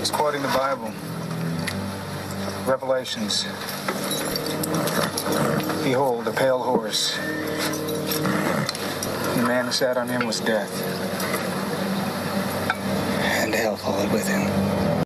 He's quoting the Bible. Revelations. Behold, a pale horse. The man who sat on him was death. And hell followed with him.